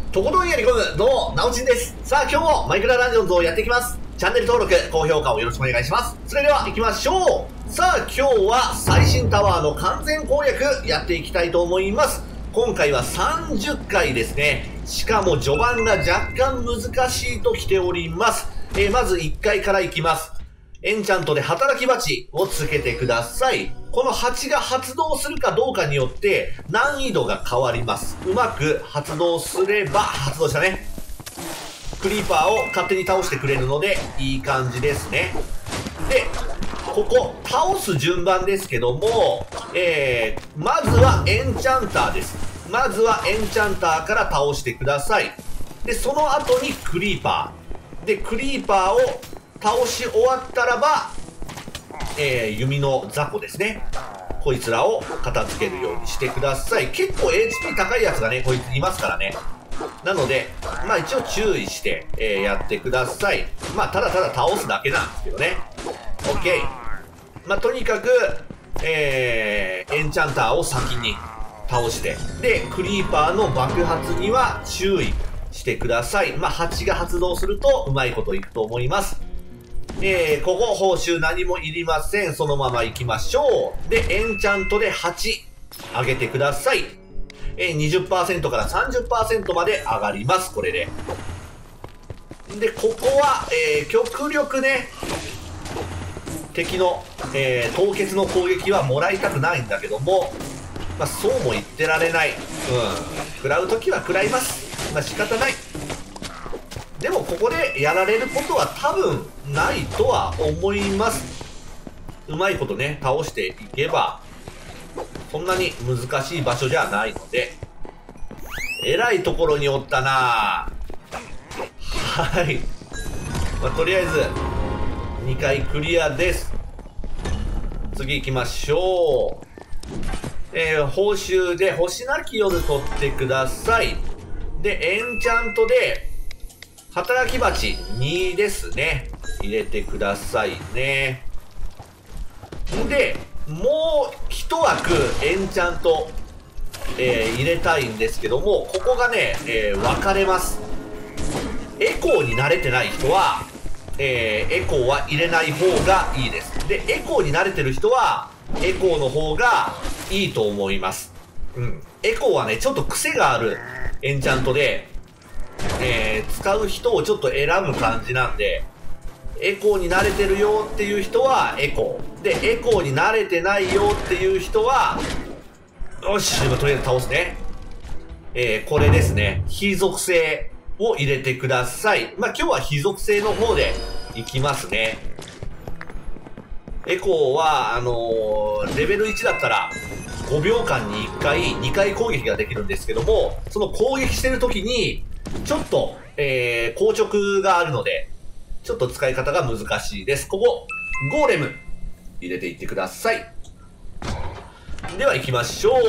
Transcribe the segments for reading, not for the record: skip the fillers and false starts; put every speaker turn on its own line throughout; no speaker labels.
とことんやり込む、どうも、なおちんです。さあ、今日もマイクラダンジョンズをやっていきます。チャンネル登録、高評価をよろしくお願いします。それでは行きましょう。さあ、今日は最新タワーの完全攻略やっていきたいと思います。今回は30回ですね。しかも序盤が若干難しいと来ております。まず1回からいきます。エンチャントで働き蜂をつけてください。この蜂が発動するかどうかによって難易度が変わります。うまく発動すれば、発動したね。クリーパーを勝手に倒してくれるのでいい感じですね。で、ここ倒す順番ですけども、まずはエンチャンターです。まずはエンチャンターから倒してください。で、その後にクリーパー。で、クリーパーを倒し終わったらば、弓の雑魚ですね。こいつらを片付けるようにしてください。結構 HP 高いやつがね、こいついますからね。なので、まあ一応注意して、やってください。まあただただ倒すだけなんですけどね。OK。まあとにかく、エンチャンターを先に倒して、で、クリーパーの爆発には注意してください。まあ蜂が発動するとうまいこといくと思います。ここ報酬何もいりません。そのまま行きましょう。で、エンチャントで8上げてください。20% から 30% まで上がります。これで。で、ここは、極力ね、敵の、凍結の攻撃はもらいたくないんだけども、まあ、そうも言ってられない。食らうときは食らいます。まあ、仕方ない。でもここでやられることは多分ないとは思います。うまいことね、倒していけば、そんなに難しい場所じゃないので、えらいところにおったなぁ。はい。まあ、とりあえず、2回クリアです。次行きましょう。報酬で星なき夜取ってください。で、エンチャントで、働き蜂2ですね。入れてくださいね。で、もう一枠エンチャント、入れたいんですけども、ここがね、分かれます。エコーに慣れてない人は、エコーは入れない方がいいです。で、エコーに慣れてる人は、エコーの方がいいと思います。エコーはね、ちょっと癖があるエンチャントで、使う人をちょっと選ぶ感じなんで、エコーに慣れてるよっていう人はエコー。で、エコーに慣れてないよっていう人は、よし、今とりあえず倒すね。これですね。非属性を入れてください。まあ、今日は非属性の方でいきますね。エコーは、レベル1だったら、5秒間に1回、2回攻撃ができるんですけども、その攻撃してる時に、ちょっと、硬直があるので、ちょっと使い方が難しいです。ここ、ゴーレム、入れていってください。では行きましょ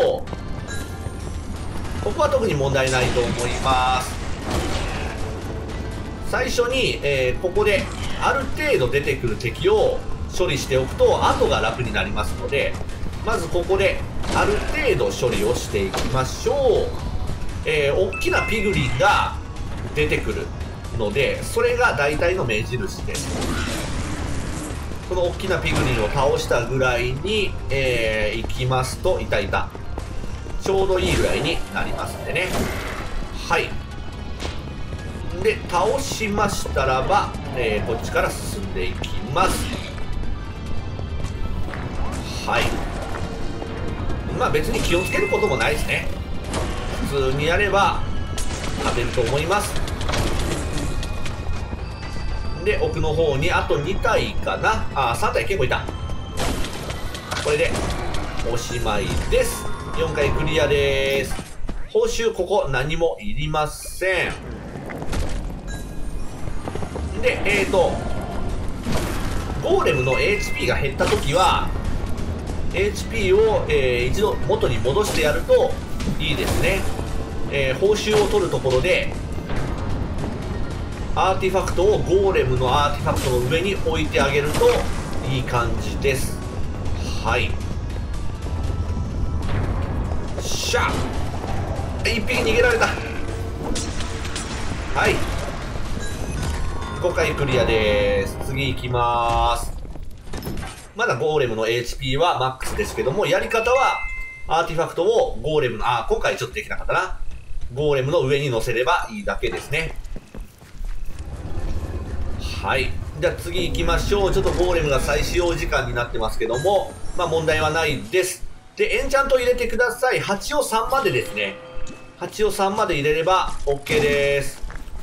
う。ここは特に問題ないと思います。最初に、ここで、ある程度出てくる敵を処理しておくと、後が楽になりますので、まずここで、ある程度処理をしていきましょう。大きなピグリンが出てくるので、それが大体の目印です。この大きなピグリンを倒したぐらいに、行きますと、いたいた。ちょうどいいぐらいになりますんでね。はい。で、倒しましたらば、こっちから進んでいきます。はい。まあ別に気をつけることもないですね。普通にやれば勝てると思います。で、奥の方にあと2体かな。3体結構いた。これでおしまいです。4回クリアです。報酬ここ何もいりません。で、ゴーレムの HP が減った時は HP を、一度元に戻してやるといいですね。報酬を取るところでアーティファクトをゴーレムのアーティファクトの上に置いてあげるといい感じです。はい。しゃあ、1匹逃げられた。 はい。5回クリアです。次行きまーす。まだゴーレムの HP はマックスですけども、やり方は、アーティファクトをゴーレムの、今回ちょっとできなかったな。ゴーレムの上に乗せればいいだけですね。はい。じゃあ次行きましょう。ちょっとゴーレムが再使用時間になってますけども、まあ問題はないです。で、エンチャント入れてください。8を3までですね。8を3まで入れれば OK です。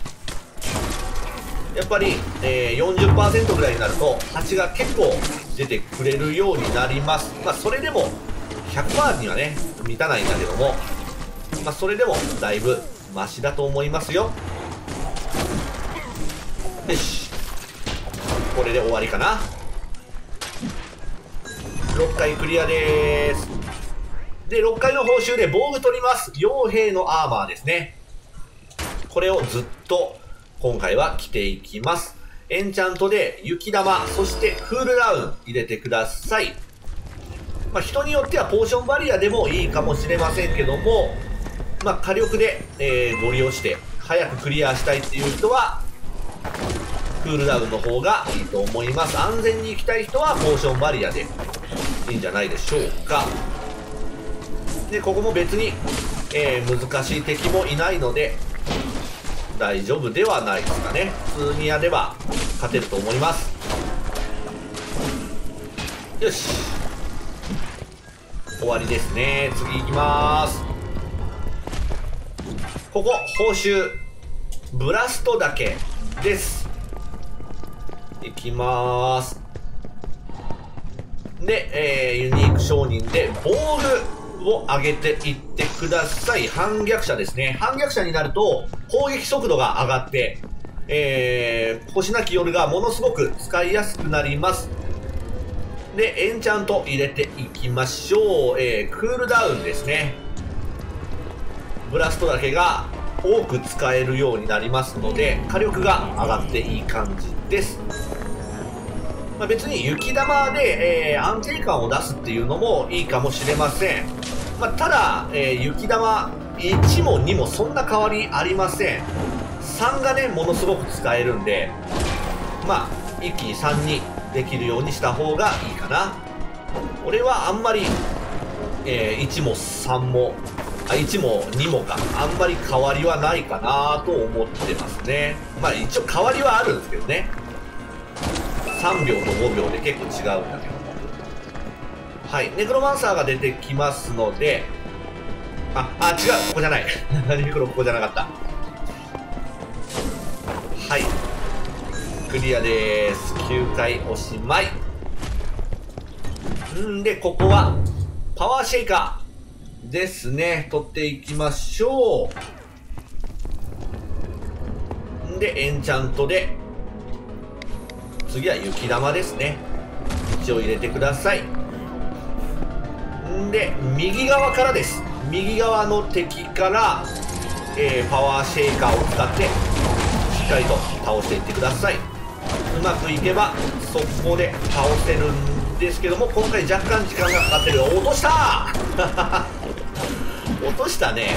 やっぱり、40% ぐらいになると8が結構出てくれるようになります。まあそれでも 100% にはね、満たないんだけども、まあそれでもだいぶマシだと思いますよ。よし。これで終わりかな。6回クリアでーす。で、6回の報酬で防具取ります。傭兵のアーマーですね。これをずっと今回は着ていきます。エンチャントで雪玉、そしてクールダウン入れてください。まあ、人によってはポーションバリアでもいいかもしれませんけども、まあ、火力で、ご利用して早くクリアしたいっていう人は、クールダウンの方がいいと思います。安全に行きたい人はポーションバリアでいいんじゃないでしょうか。で、ここも別に、難しい敵もいないので、大丈夫ではないですかね。普通にやれば勝てると思います。よし。終わりですね。次行きます。ここ、報酬。ブラストだけです。いきまーす。で、ユニーク商人で防具を上げていってください。反逆者ですね。反逆者になると攻撃速度が上がって、星なき夜がものすごく使いやすくなります。で、エンチャント入れていきましょう。クールダウンですね。ブラストだけが多く使えるようになりますので、火力が上がっていい感じです。まあ、別に雪玉で、安定感を出すっていうのもいいかもしれません。まあ、ただ、雪玉1も2もそんな変わりありません。3がね、ものすごく使えるんで、まあ、一気に3にできるようにした方がいいかな。俺はあんまり、1も3も、1も2もか、あんまり変わりはないかなと思ってますね。まあ一応変わりはあるんですけどね。3秒と5秒で結構違うんだけども。はい。ネクロマンサーが出てきますので、違う、ここじゃない。ネクロここじゃなかった。はい。クリアでーす。9回おしまい。んで、ここは、パワーシェイカーですね。取っていきましょう。んで、エンチャントで、次は雪玉ですね。一応入れてください。んで、右側からです。右側の敵から、パワーシェイカーを使って、しっかりと倒していってください。うまくいけば、速攻で倒せるんですけども、今回若干時間がかかってる。落とした落としたね。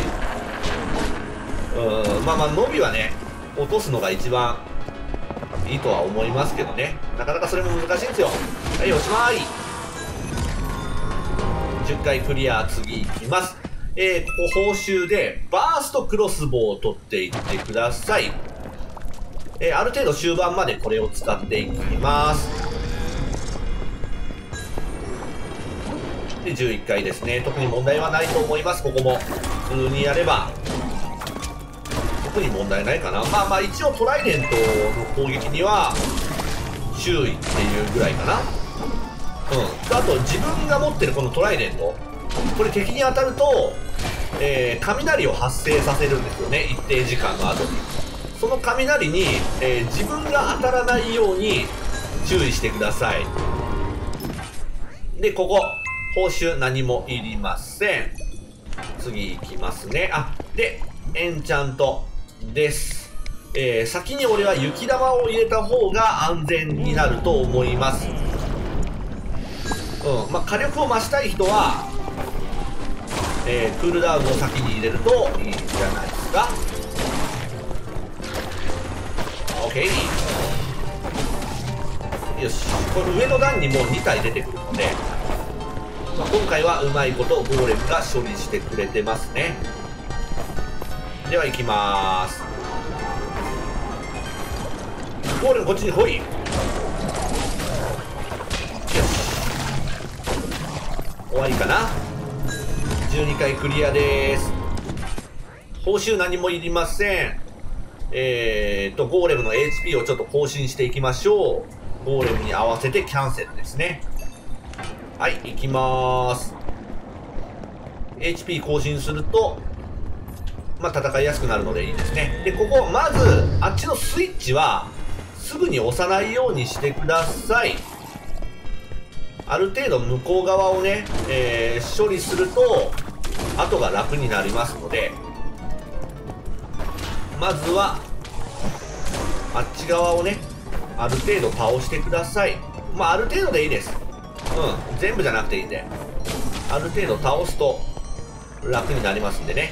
まあ伸びはね、落とすのが一番いいとは思いますけどね。なかなかそれも難しいんですよ。はい、おしまい。10回クリア、次いきます。ここ報酬で、バーストクロスボウを取っていってください。ある程度終盤までこれを使っていきます。で、11回ですね。特に問題はないと思います。ここも普通にやれば特に問題ないかな。まあ一応トライデントの攻撃には注意っていうぐらいかな。あと自分が持ってるこのトライデント、これ敵に当たると、雷を発生させるんですよね。一定時間の後にその雷に、自分が当たらないように注意してください。で、ここ報酬何もいりません。次行きますね。で、エンチャントです。先に俺は雪玉を入れた方が安全になると思います。まあ、火力を増したい人は、クールダウンを先に入れるといいんじゃないですか。 OK。よし、これ上の段にもう2体出てくるので、まあ、今回はうまいことゴーレムが処理してくれてますね。では行きまーす。ゴーレムこっちに来い。よし、終わりかな。12回クリアでーす。報酬何もいりません。ゴーレムの HP をちょっと更新していきましょう。ゴーレムに合わせてキャンセルですね。はい、行きまーす。HP 更新すると、まあ、戦いやすくなるのでいいですね。で、ここ、まず、あっちのスイッチは、すぐに押さないようにしてください。ある程度向こう側をね、処理すると、後が楽になりますので、まずは、あっち側をね、ある程度倒してください。まあ、ある程度でいいです。うん、全部じゃなくていいんで。ある程度倒すと、楽になりますんでね。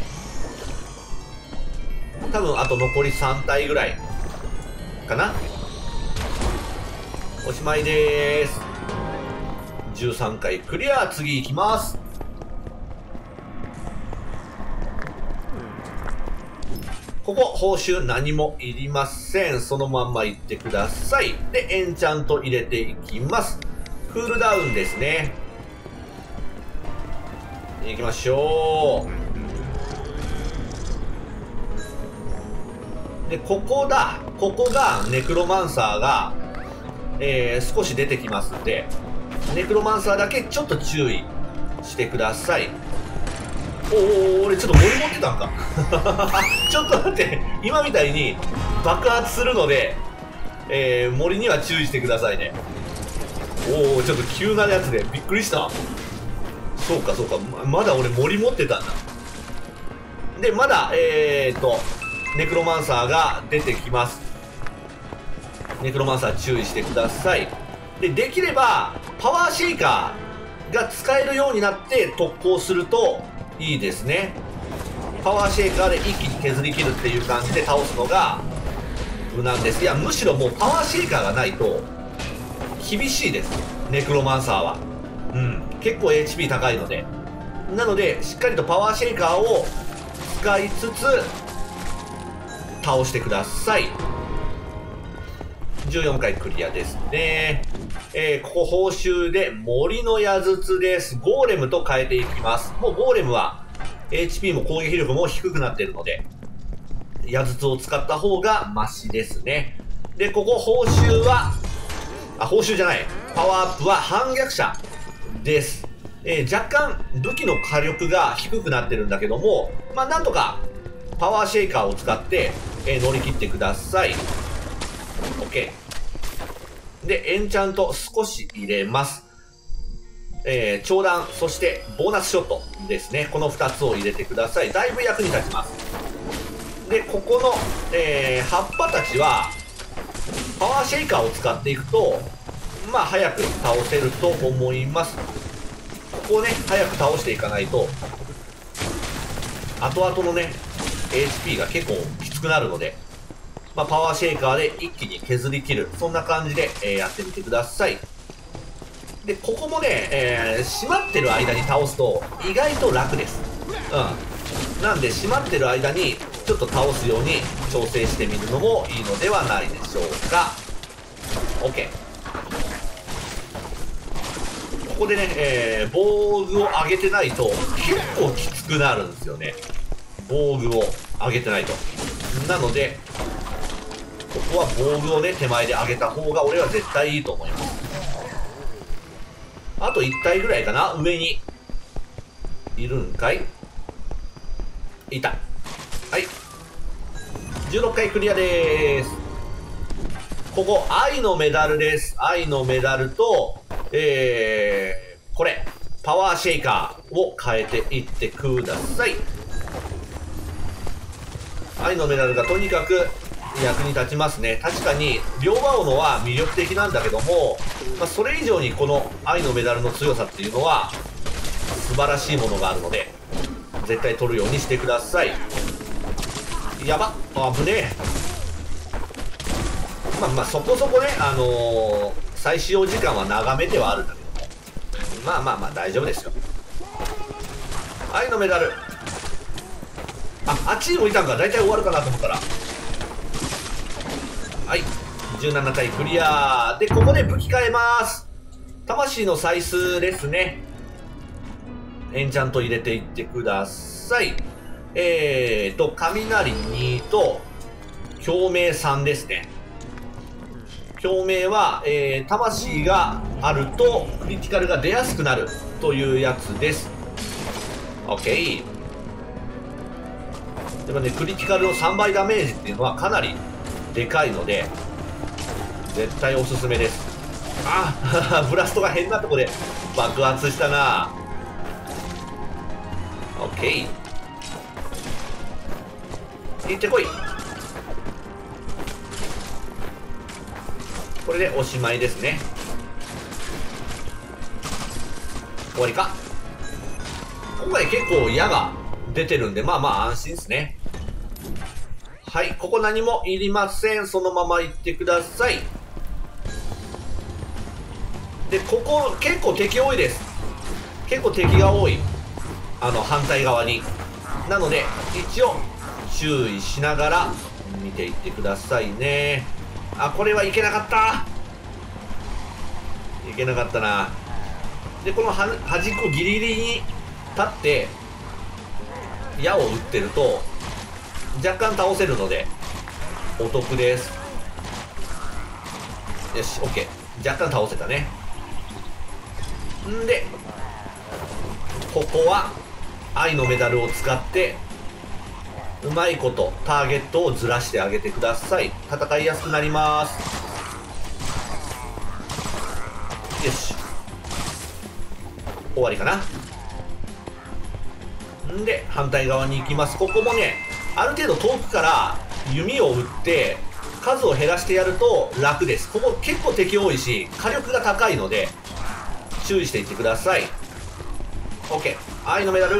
多分、あと残り3体ぐらい、かな。おしまいでーす。13回クリア、次行きます。ここ、報酬何もいりません。そのまんま行ってください。で、エンチャント入れていきます。クールダウンですね。行きましょう。で、ここだ。ここが、ネクロマンサーが、少し出てきますんで、ネクロマンサーだけちょっと注意してください。おお、俺ちょっと森持ってたんか。ちょっと待って、今みたいに爆発するので、森には注意してくださいね。おお、ちょっと急なやつでびっくりした。そうかそうか、まだ俺森持ってたんだ。で、まだ、ネクロマンサーが出てきます。ネクロマンサー注意してください。で、できれば、パワーシェイカーが使えるようになって特攻するといいですね。パワーシェイカーで一気に削り切るっていう感じで倒すのが無難です。いや、むしろもうパワーシェイカーがないと厳しいです。ネクロマンサーは。うん。結構 HP 高いので。なので、しっかりとパワーシェイカーを使いつつ、倒してください。14回クリアですね。ここ報酬で森の矢筒です。ゴーレムと変えていきます。もうゴーレムは HP も攻撃力も低くなっているので、矢筒を使った方がマシですね。で、ここ報酬は、報酬じゃない。パワーアップは反逆者です。若干武器の火力が低くなってるんだけども、まあなんとかパワーシェイカーを使って、乗り切ってください。OK。で、エンチャント少し入れます。長弾、そしてボーナスショットですね。この2つを入れてください。だいぶ役に立ちます。で、ここの、葉っぱたちは、パワーシェイカーを使っていくと、まあ、早く倒せると思います。ここをね、早く倒していかないと、後々のね、HP が結構きつくなるので、まあ、パワーシェイカーで一気に削り切る。そんな感じで、やってみてください。で、ここもね、閉まってる間に倒すと意外と楽です。うん。なんで、閉まってる間にちょっと倒すように調整してみるのもいいのではないでしょうか。OK。ここでね、防具を上げてないと結構きつくなるんですよね。防具を上げてないと。なので、ここは防具をね、手前で上げた方が俺は絶対いいと思います。あと1体ぐらいかな、上に。いるんかい？いた。はい。16回クリアでーす。ここ、愛のメダルです。愛のメダルと、これ、パワーシェイカーを変えていってください。愛のメダルがとにかく役に立ちますね。確かに、両刃斧は魅力的なんだけども、まあ、それ以上にこの愛のメダルの強さっていうのは、素晴らしいものがあるので、絶対取るようにしてください。やばっ、危ねえ。 まあまあそこそこね、再使用時間は長めではあるんだけど、まあまあまあ大丈夫ですよ。愛のメダル。あっちにもいたんか。大体終わるかなと思ったら、はい、17体クリアで、ここで武器変えます。魂の採数ですね。エンチャント入れていってください。雷2と共鳴3ですね。共鳴は、魂があるとクリティカルが出やすくなるというやつです。 OK。 でもね、クリティカルの3倍ダメージっていうのはかなりでかいので絶対おすすめです。あブラストが変なとこで爆発したな。 OK。 行ってこい。これでおしまいですね。終わりか。今回結構矢が出てるんで、まあまあ安心ですね。はい、ここ何もいりません。そのまま行ってください。で、ここ結構敵多いです。結構敵が多い。反対側に。なので、一応注意しながら見ていってくださいね。あ、これはいけなかった。いけなかったな。で、この端っこギリギリに立って矢を打ってると若干倒せるのでお得です。よし、 OK。 若干倒せたね。んで、ここは愛のメダルを使ってうまいことターゲットをずらしてあげてください。戦いやすくなります。よし、終わりかな。んで反対側に行きます。ここもね、ある程度遠くから弓を打って数を減らしてやると楽です。ここ結構敵多いし火力が高いので注意していってください。 OK。 愛のメダル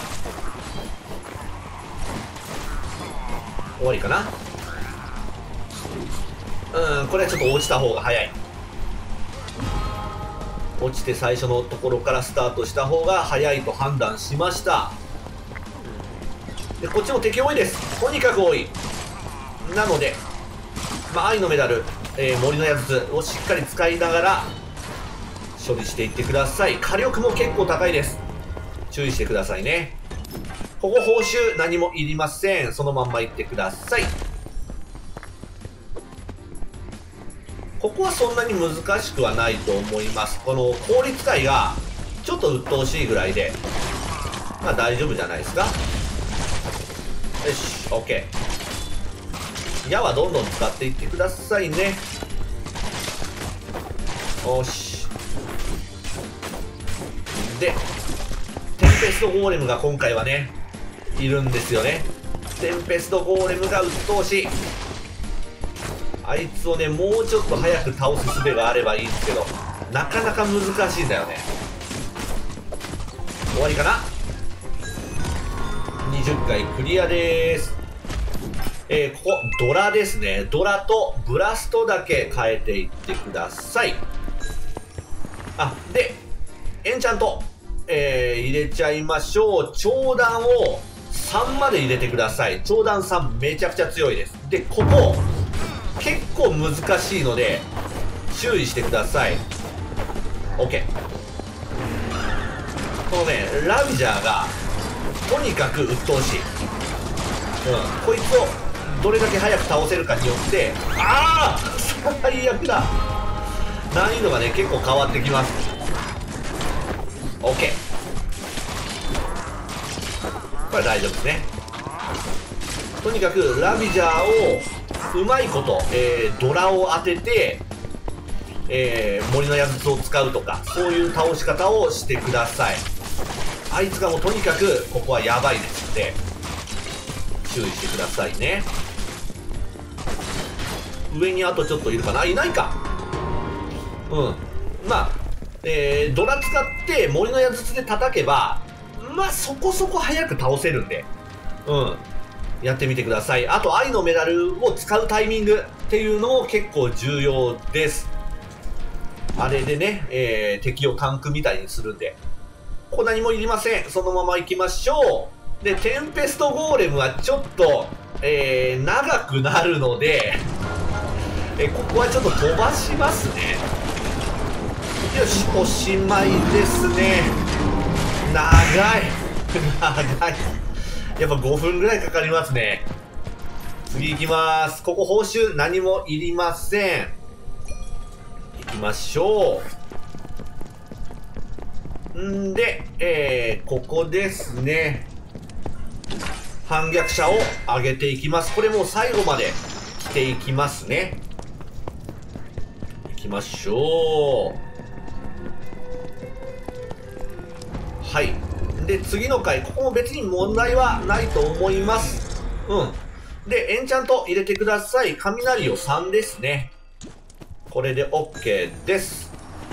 終わりかな。これはちょっと落ちた方が早い。落ちて最初のところからスタートした方が早いと判断しました。で、こっちも敵多いです。とにかく多い。なので、まあ、愛のメダル、森の矢筒をしっかり使いながら処理していってください。火力も結構高いです。注意してくださいね。ここ報酬何もいりません。そのまんま行ってください。ここはそんなに難しくはないと思います。この効率界がちょっと鬱陶しいぐらいで、まあ大丈夫じゃないですか。よし、 OK。 矢はどんどん使っていってくださいね。よし。で、テンペストゴーレムが今回はねいるんですよね。テンペストゴーレムが鬱陶しい。あいつをね、もうちょっと早く倒す術があればいいんですけど、なかなか難しいんだよね。終わりかな。20回クリアです。ここドラですね。ドラとブラストだけ変えていってください。あ、でエンチャント、入れちゃいましょう。長弾を3まで入れてください。長弾3めちゃくちゃ強いです。で、ここ結構難しいので注意してください。 OK。 このね、ラビジャーがとにかく鬱陶しい。こいつをどれだけ早く倒せるかによって、ああ最悪だ。難易度がね結構変わってきます。 OK。 これ大丈夫ですね。とにかくラビジャーをうまいこと、ドラを当てて、森の矢筒を使うとか、そういう倒し方をしてください。あいつがもうとにかくここはやばいですので注意してくださいね。上にあとちょっといるかな。いないか。まあ、ドラ使って森の矢筒で叩けばまあそこそこ早く倒せるんで、 やってみてください。あと、愛のメダルを使うタイミングっていうのも結構重要です。あれでね、敵をタンクみたいにするんで。ここ何もいりません。そのまま行きましょう。で、テンペストゴーレムはちょっと、長くなるので、ここはちょっと飛ばしますね。よし、おしまいですね。長い。長い。やっぱ5分ぐらいかかりますね。次行きます。ここ報酬何もいりません。行きましょう。んで、ここですね。反逆者を上げていきます。これもう最後まで来ていきますね。行きましょう。はい。で、次の回、ここも別に問題はないと思います。うん。で、エンチャント入れてください。雷を3ですね。これで OK です。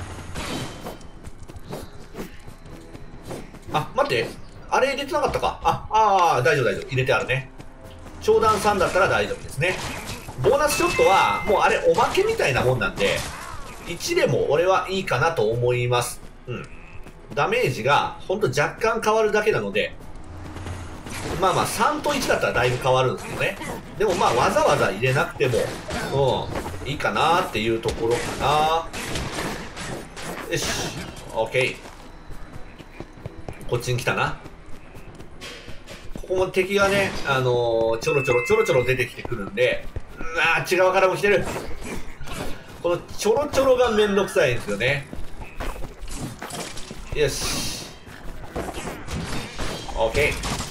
あ、待って。あれ入れてなかったか。大丈夫大丈夫。入れてあるね。長弾3だったら大丈夫ですね。ボーナスショットは、もうあれおまけみたいなもんなんで、1でも俺はいいかなと思います。うん。ダメージがほんと若干変わるだけなので、まあまあ3と1だったらだいぶ変わるんですけどね。でもまあわざわざ入れなくても、いいかなっていうところかな。よし、OK。こっちに来たな。ここも敵がね、ちょろちょろ出てきてくるんで、違う側からも来てる。このちょろちょろがめんどくさいんですよね。よし。OK。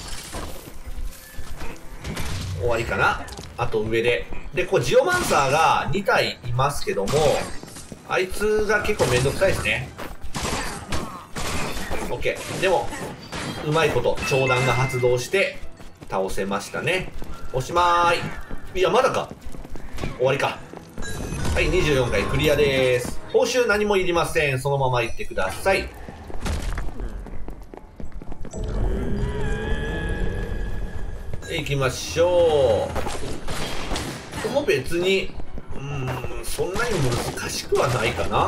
終わりかな。あと上で。で、こうジオマンサーが2体いますけども、あいつが結構めんどくさいですね。OK。でも、うまいこと長弾が発動して倒せましたね。おしまーい。いや、まだか。終わりか。はい、24回クリアです。報酬何もいりません。そのまま行ってください。行きましょう。ここも別に、そんなに難しくはないかな。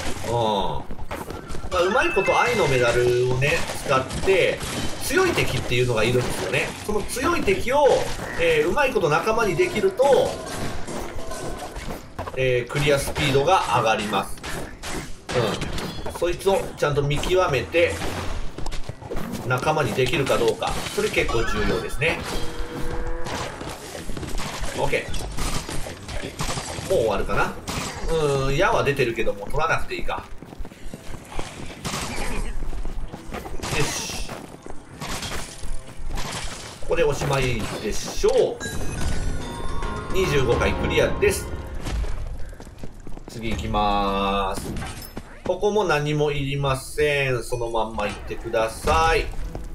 まあ、うまいこと愛のメダルをね、使って、強い敵っていうのがいるんですよね。その強い敵を、うまいこと仲間にできると、クリアスピードが上がります。そいつをちゃんと見極めて、仲間にできるかどうか。それ結構重要ですね。OK。もう終わるかな。矢は出てるけども、取らなくていいか。よし。ここでおしまいでしょう。25回クリアです。次行きまーす。ここも何もいりません。そのまんま行ってください。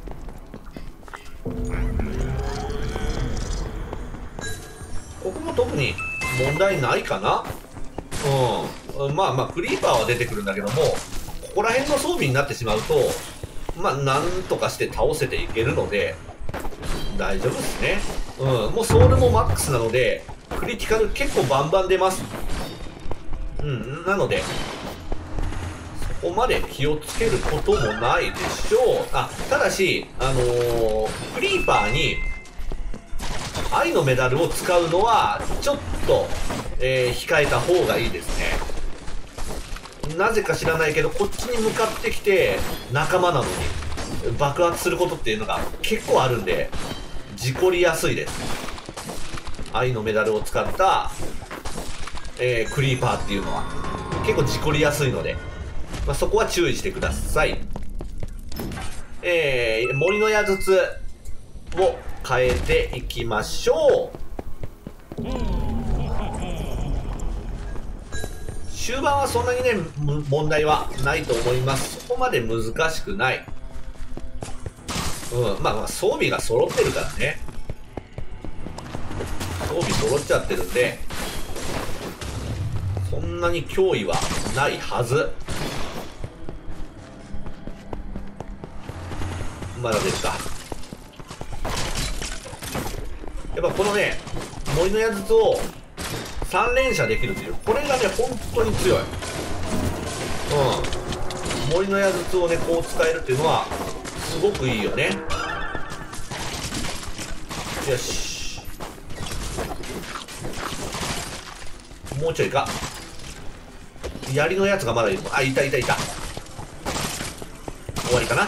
ここも特に問題ないかな。まあまあクリーパーは出てくるんだけども、ここら辺の装備になってしまうと、まあなんとかして倒せていけるので大丈夫ですね。もうソウルもマックスなのでクリティカル結構バンバン出ます。なのでそこまで気をつけることもないでしょう。ただしクリーパーに愛のメダルを使うのはちょっと、控えた方がいいですね。なぜか知らないけどこっちに向かってきて仲間なのに爆発することっていうのが結構あるんで事故りやすいです。愛のメダルを使った、クリーパーっていうのは結構事故りやすいので、そこは注意してください。森の矢筒を変えていきましょう。終盤はそんなにね問題はないと思います。そこまで難しくない。まあ装備が揃ってるからね。装備揃っちゃってるんでそんなに脅威はないはず。まだ出るか。 やっぱこのね、森の矢筒を3連射できるっていう、これがね、本当に強い。森の矢筒をね、こう使えるっていうのは、すごくいいよね。よし。もうちょいか。槍のやつがまだいる。あ、いた。終わりかな。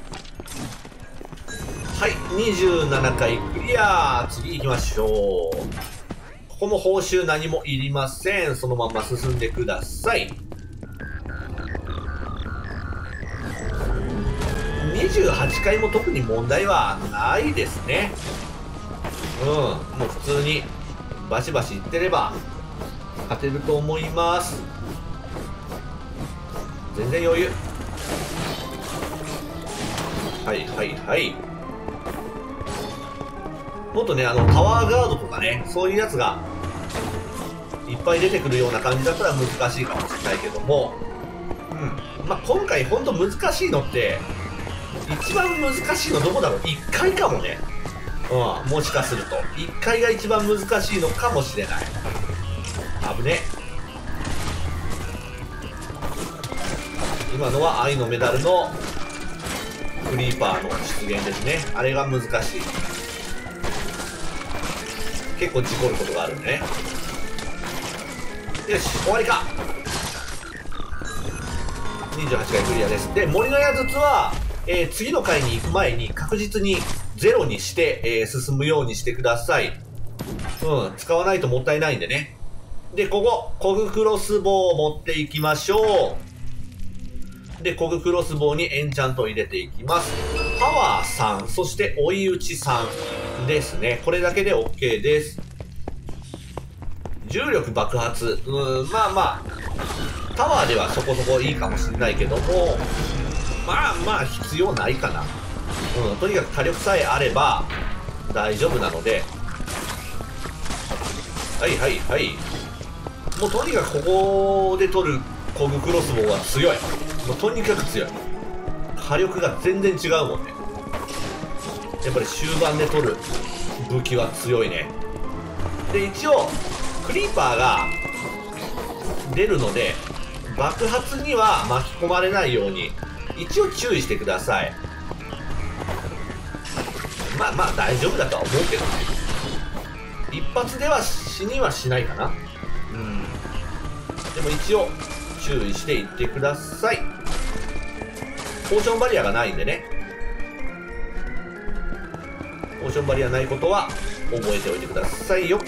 はい、27回クリア。次行きましょう。ここも報酬何もいりません。そのまま進んでください。28回も特に問題はないですね。もう普通にバシバシいってれば勝てると思います。全然余裕。はい。もっとね、タワーガードとかね、そういうやつがいっぱい出てくるような感じだったら難しいかもしれないけども、まあ、今回ほんと難しいのって、一番難しいのどこだろう。1回かもね。もしかすると1回が一番難しいのかもしれない。危ね。今のは愛のメダルのクリーパーの出現ですね。あれが難しい。結構事故ることがあるんでね。よし、終わりか。28回クリアです。で、森の矢筒は、次の回に行く前に確実にゼロにして、進むようにしてください。使わないともったいないんでね。で、ここ、コグクロスボウを持っていきましょう。で、コグクロスボウにエンチャントを入れていきます。パワー3、そして追い打ち3ですね。これだけで OK です。重力爆発。まあ、タワーではそこそこいいかもしれないけども、まあ必要ないかな。とにかく火力さえあれば大丈夫なので。はい。もうとにかくここで取るコグクロスボウは強い。もうとにかく強い。火力が全然違うもんね。やっぱり終盤で取る武器は強いね。で、一応クリーパーが出るので爆発には巻き込まれないように一応注意してください。まあ大丈夫だとは思うけどね。一発では死にはしないかな。でも一応注意していってください。ポーションバリアがないんでね。ポーションバリアないことは覚えておいてくださいよ。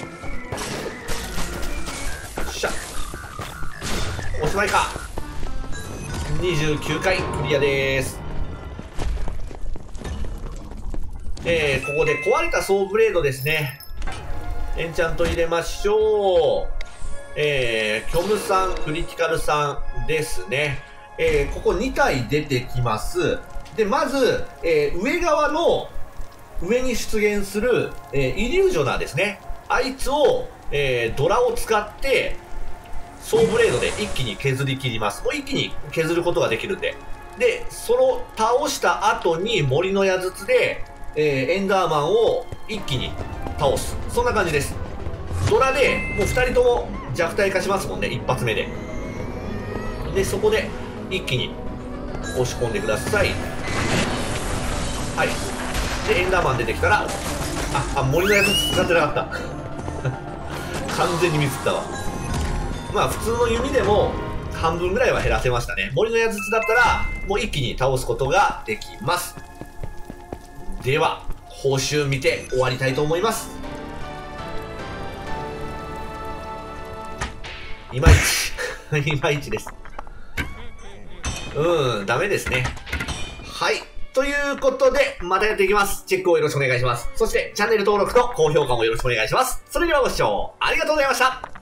しゃ、おしまいか。29回クリアです。ここで壊れたソーブレードですね。エンチャント入れましょう。虚無さん、クリティカルさんですね。ここ2体出てきます。で、まず、上側の上に出現する、イリュージョナーですね。あいつを、ドラを使ってソーブレードで一気に削り切ります。もう一気に削ることができるんで。で、その倒した後に森の矢筒で、エンダーマンを一気に倒す。そんな感じです。ドラでもう2人とも弱体化しますもんね、一発目で。で、そこで一気に押し込んでください。はい。で、エンダーマン出てきたら、森の矢筒使ってなかった。完全にミスったわ。まあ普通の弓でも半分ぐらいは減らせましたね。森の矢筒だったらもう一気に倒すことができます。では報酬見て終わりたいと思います。いまいちいまいちです。ダメですね。はい、ということでまたやっていきます。チェックをよろしくお願いします。そしてチャンネル登録と高評価もよろしくお願いします。それではご視聴ありがとうございました。